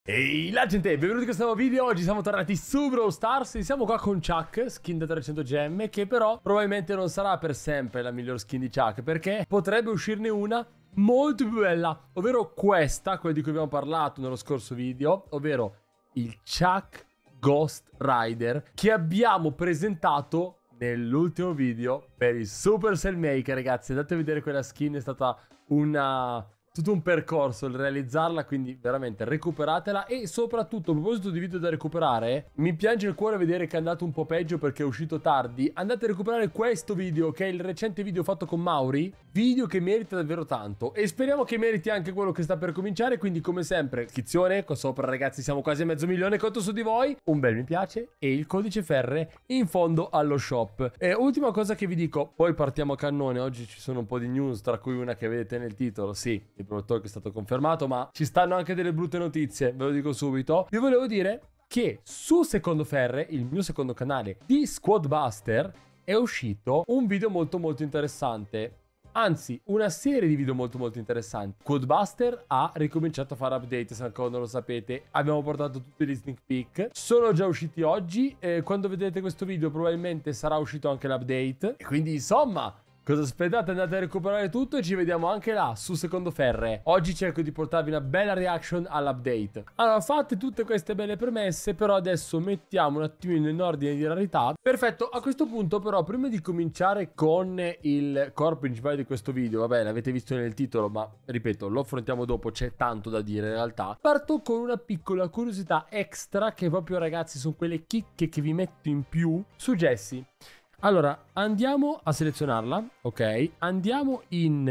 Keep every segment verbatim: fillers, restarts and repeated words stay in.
Ehi la gente, benvenuti in questo nuovo video. Oggi siamo tornati su Brawl Stars e siamo qua con Chuck, skin da trecento gemme, che però probabilmente non sarà per sempre la miglior skin di Chuck, perché potrebbe uscirne una molto più bella, ovvero questa, quella di cui abbiamo parlato nello scorso video, ovvero il Chuck Ghost Rider, che abbiamo presentato nell'ultimo video per il Supercell Maker. Ragazzi, andate a vedere quella skin, è stata una... tutto un percorso il realizzarla, quindi veramente recuperatela. E soprattutto, a proposito di video da recuperare, mi piange il cuore vedere che è andato un po' peggio perché è uscito tardi. Andate a recuperare questo video, che è il recente video fatto con Mauri, video che merita davvero tanto, e speriamo che meriti anche quello che sta per cominciare. Quindi come sempre, iscrizione qua sopra, ragazzi, siamo quasi a mezzo milione, conto su di voi, un bel mi piace e il codice Ferre in fondo allo shop. E ultima cosa che vi dico, poi partiamo a cannone. Oggi ci sono un po' di news, tra cui una che vedete nel titolo, sì, il Pro Talk è stato confermato, ma ci stanno anche delle brutte notizie, ve lo dico subito. Vi volevo dire che su Secondo Ferre, il mio secondo canale di Squadbuster, è uscito un video molto molto interessante. Anzi, una serie di video molto molto interessanti. Squadbuster ha ricominciato a fare update, se ancora non lo sapete. Abbiamo portato tutti gli sneak peek, sono già usciti oggi, e quando vedete questo video probabilmente sarà uscito anche l'update. E quindi insomma, cosa aspettate? Andate a recuperare tutto e ci vediamo anche là su Secondo Ferre. Oggi cerco di portarvi una bella reaction all'update. Allora, fatte tutte queste belle premesse, però adesso mettiamo un attimino in ordine di rarità. Perfetto, a questo punto però, prima di cominciare con il core principale di questo video, vabbè, l'avete visto nel titolo, ma ripeto, lo affrontiamo dopo, c'è tanto da dire in realtà. Parto con una piccola curiosità extra, che proprio, ragazzi, sono quelle chicche che vi metto in più su Jessie. Allora, andiamo a selezionarla, ok? Andiamo in,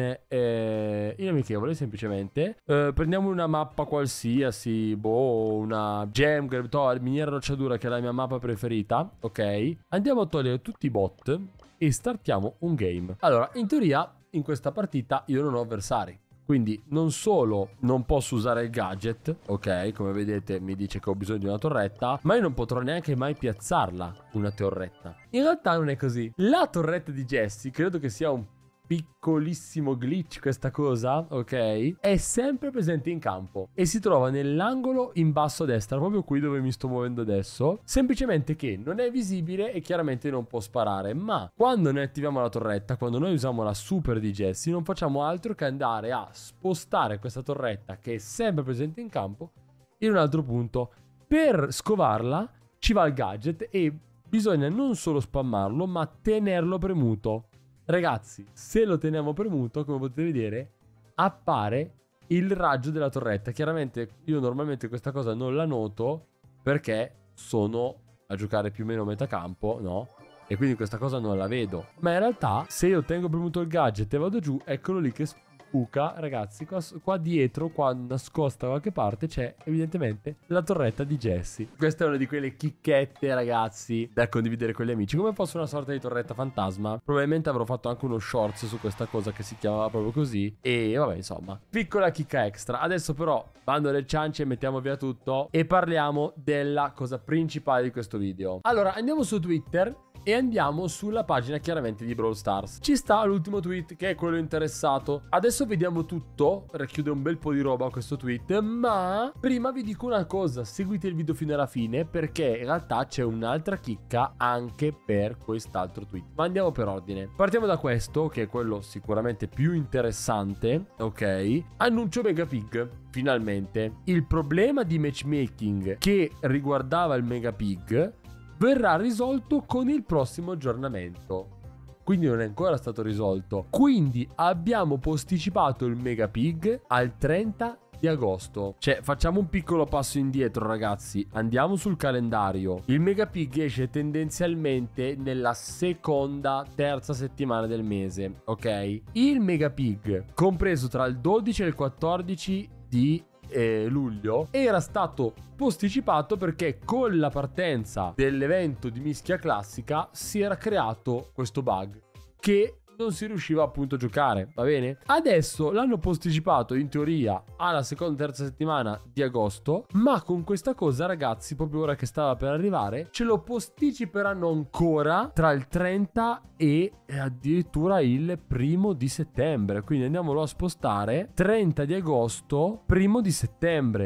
eh, in amichevole, semplicemente. Eh, prendiamo una mappa qualsiasi, boh, una gem, to, miniera rocciadura, che è la mia mappa preferita, ok? Andiamo a togliere tutti i bot e startiamo un game. Allora, in teoria, in questa partita io non ho avversari. Quindi non solo non posso usare il gadget, ok, come vedete mi dice che ho bisogno di una torretta, ma io non potrò neanche mai piazzarla una torretta. In realtà non è così. La torretta di Jessie, credo che sia un piccolissimo glitch questa cosa, ok, è sempre presente in campo e si trova nell'angolo in basso a destra, proprio qui dove mi sto muovendo adesso, semplicemente che non è visibile e chiaramente non può sparare. Ma quando noi attiviamo la torretta, quando noi usiamo la super di Jessie, non facciamo altro che andare a spostare questa torretta, che è sempre presente in campo, in un altro punto. Per scovarla ci va il gadget e bisogna non solo spammarlo, ma tenerlo premuto. Ragazzi, se lo teniamo premuto, come potete vedere, appare il raggio della torretta. Chiaramente io normalmente questa cosa non la noto perché sono a giocare più o meno a metà campo, no? E quindi questa cosa non la vedo. Ma in realtà, se io tengo premuto il gadget e vado giù, eccolo lì che spuca, ragazzi. Qua, qua dietro, qua nascosta da qualche parte, c'è evidentemente la torretta di Jessie. Questa è una di quelle chicchette, ragazzi, da condividere con gli amici, come fosse una sorta di torretta fantasma. Probabilmente avrò fatto anche uno shorts su questa cosa che si chiamava proprio così. E vabbè, insomma, piccola chicca extra. Adesso però bando le ciance, mettiamo via tutto e parliamo della cosa principale di questo video. Allora, andiamo su Twitter e andiamo sulla pagina chiaramente di Brawl Stars. Ci sta l'ultimo tweet, che è quello interessato. Adesso vediamo tutto, racchiude un bel po' di roba questo tweet, ma prima vi dico una cosa: seguite il video fino alla fine, perché in realtà c'è un'altra chicca anche per quest'altro tweet. Ma andiamo per ordine. Partiamo da questo, che è quello sicuramente più interessante, ok? Annuncio Megapig. Finalmente il problema di matchmaking che riguardava il Megapig verrà risolto con il prossimo aggiornamento. Quindi non è ancora stato risolto. Quindi abbiamo posticipato il Megapig al trenta di agosto. Cioè, facciamo un piccolo passo indietro, ragazzi. Andiamo sul calendario. Il Megapig esce tendenzialmente nella seconda, terza settimana del mese, ok? Il Megapig, compreso tra il dodici e il quattordici di Eh, luglio, era stato posticipato perché con la partenza dell'evento di mischia classica si era creato questo bug che non si riusciva appunto a giocare, va bene? Adesso l'hanno posticipato in teoria alla seconda terza settimana di agosto, ma con questa cosa, ragazzi, proprio ora che stava per arrivare, ce lo posticiperanno ancora tra il trenta e addirittura il primo di settembre. Quindi andiamolo a spostare trenta di agosto, primo di settembre.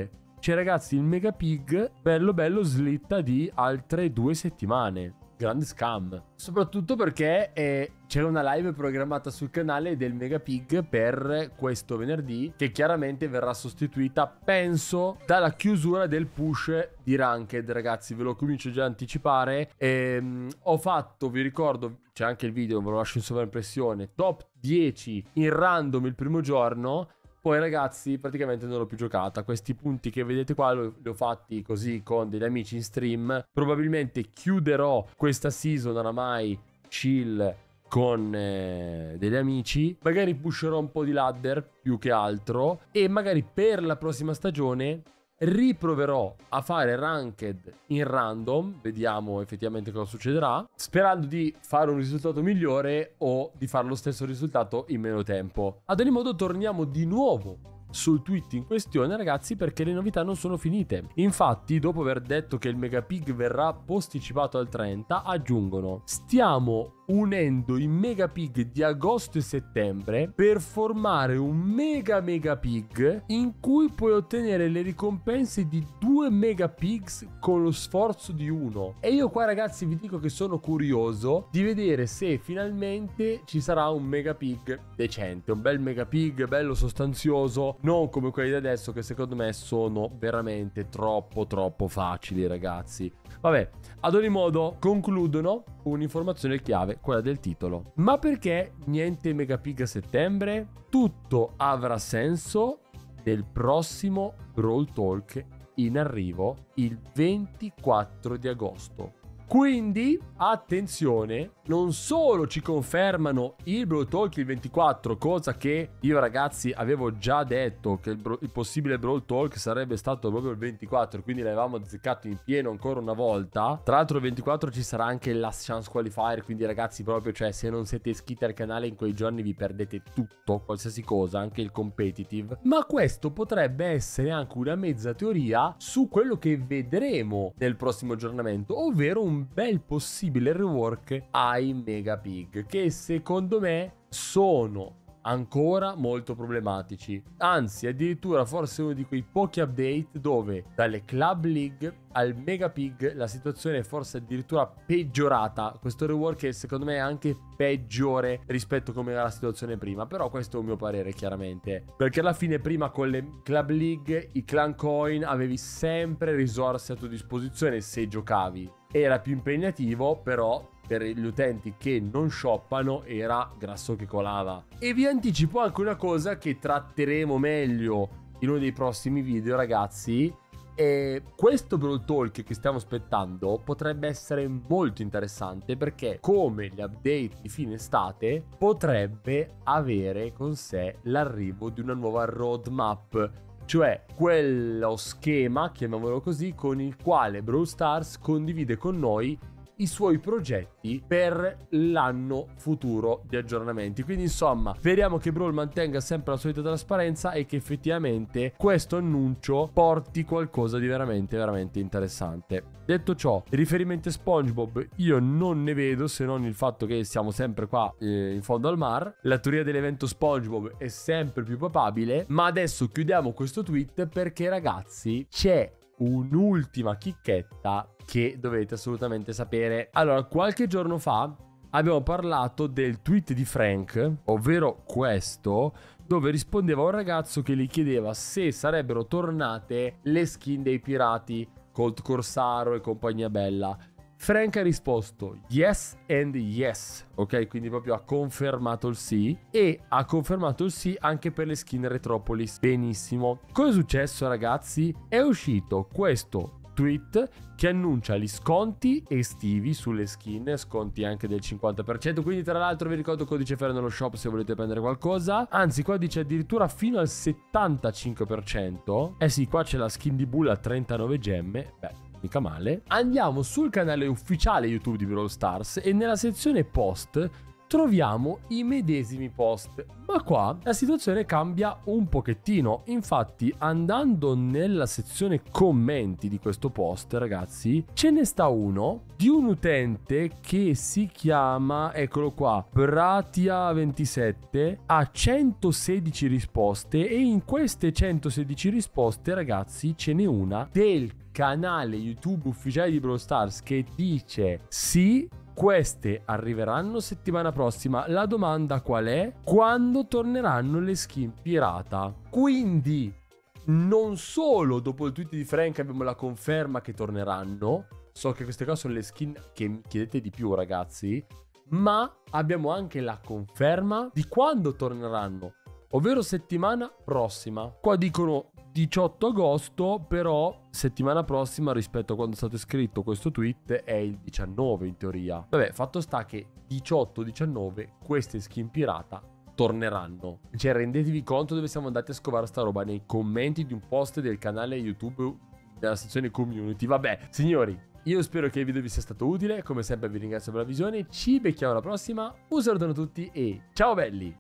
c'è ragazzi il Mega Pig bello bello slitta di altre due settimane. Grande scam, soprattutto perché eh, c'è una live programmata sul canale del Mega Pig per questo venerdì, che chiaramente verrà sostituita, penso, dalla chiusura del push di Ranked. Ragazzi, ve lo comincio già a anticipare. ehm, ho fatto, vi ricordo, c'è anche il video, ve lo lascio in sovraimpressione, top dieci in random il primo giorno. Poi ragazzi praticamente non l'ho più giocata. Questi punti che vedete qua li ho fatti così con degli amici in stream. Probabilmente chiuderò questa season oramai chill con eh, degli amici. Magari pusherò un po' di ladder più che altro. E magari per la prossima stagione riproverò a fare ranked in random, vediamo effettivamente cosa succederà, sperando di fare un risultato migliore o di fare lo stesso risultato in meno tempo. Ad ogni modo torniamo di nuovo sul tweet in questione, ragazzi, perché le novità non sono finite. Infatti, dopo aver detto che il Mega Pig verrà posticipato al trenta, aggiungono: stiamo unendo i Mega Pig di agosto e settembre per formare un Mega Mega Pig in cui puoi ottenere le ricompense di due Mega Pigs con lo sforzo di uno. E io qua, ragazzi, vi dico che sono curioso di vedere se finalmente ci sarà un Mega Pig decente, un bel Mega Pig bello sostanzioso, non come quelli di adesso che secondo me sono veramente troppo troppo facili, ragazzi. Vabbè, ad ogni modo concludono un'informazione chiave, quella del titolo. Ma perché niente Mega Pig a settembre? Tutto avrà senso nel prossimo Brawl Talk in arrivo il ventiquattro di agosto. Quindi attenzione, non solo ci confermano il Brawl Talk il ventiquattro, cosa che io ragazzi avevo già detto che il, bro- il possibile Brawl Talk sarebbe stato proprio il ventiquattro, quindi l'avevamo azzeccato in pieno ancora una volta. Tra l'altro il ventiquattro ci sarà anche il Last Chance Qualifier, quindi ragazzi proprio, cioè, se non siete iscritti al canale in quei giorni vi perdete tutto, qualsiasi cosa, anche il competitive. Ma questo potrebbe essere anche una mezza teoria su quello che vedremo nel prossimo aggiornamento, ovvero un un bel possibile rework ai Mega Pig, che secondo me sono ancora molto problematici. Anzi, addirittura forse uno di quei pochi update dove dalle Club League al Mega Pig la situazione è forse addirittura peggiorata. Questo rework è secondo me anche peggiore rispetto a come era la situazione prima, però questo è un mio parere chiaramente, perché alla fine prima con le Club League, i Clan Coin, avevi sempre risorse a tua disposizione se giocavi. Era più impegnativo, però per gli utenti che non shoppano era grasso che colava. E vi anticipo anche una cosa che tratteremo meglio in uno dei prossimi video, ragazzi. E questo Brawl Talk che stiamo aspettando potrebbe essere molto interessante, perché come gli update di fine estate potrebbe avere con sé l'arrivo di una nuova roadmap, cioè quello schema, chiamiamolo così, con il quale Brawl Stars condivide con noi i suoi progetti per l'anno futuro di aggiornamenti. Quindi insomma speriamo che Brawl mantenga sempre la solita trasparenza e che effettivamente questo annuncio porti qualcosa di veramente veramente interessante. Detto ciò, riferimenti a SpongeBob io non ne vedo, se non il fatto che siamo sempre qua eh, in fondo al mar. La teoria dell'evento SpongeBob è sempre più papabile. Ma adesso chiudiamo questo tweet perché, ragazzi, c'è un'ultima chicchetta che dovete assolutamente sapere. Allora, qualche giorno fa abbiamo parlato del tweet di Frank, ovvero questo, dove rispondeva a un ragazzo che gli chiedeva se sarebbero tornate le skin dei pirati, Colt Corsaro e compagnia bella. Frank ha risposto yes and yes, ok? Quindi proprio ha confermato il sì, e ha confermato il sì anche per le skin Retropolis. Benissimo. Cosa è successo, ragazzi? È uscito questo tweet che annuncia gli sconti estivi sulle skin, sconti anche del cinquanta per cento, quindi tra l'altro vi ricordo codice Ferro nello shop se volete prendere qualcosa, anzi qua dice addirittura fino al settantacinque per cento. Eh sì, qua c'è la skin di Bull a trentanove gemme, beh, mica male. Andiamo sul canale ufficiale YouTube di Brawl Stars e nella sezione post troviamo i medesimi post. Ma qua la situazione cambia un pochettino. Infatti, andando nella sezione commenti di questo post, ragazzi, ce ne sta uno di un utente che si chiama, eccolo qua, Bratia ventisette, ha centosedici risposte, e in queste centosedici risposte, ragazzi, ce n'è una del canale YouTube ufficiale di Brawl Stars che dice: sì, queste arriveranno settimana prossima. La domanda qual è? Quando torneranno le skin pirata? Quindi non solo dopo il tweet di Frank abbiamo la conferma che torneranno, so che queste qua sono le skin che mi chiedete di più, ragazzi, ma abbiamo anche la conferma di quando torneranno, ovvero settimana prossima. Qua dicono diciotto agosto, però settimana prossima rispetto a quando è stato scritto questo tweet è il diciannove in teoria. Vabbè, fatto sta che diciotto diciannove queste skin pirata torneranno. Cioè, rendetevi conto dove siamo andati a scovare sta roba, nei commenti di un post del canale YouTube della sezione community. Vabbè, signori, io spero che il video vi sia stato utile. Come sempre vi ringrazio per la visione, ci becchiamo alla prossima, un saluto a tutti e ciao belli!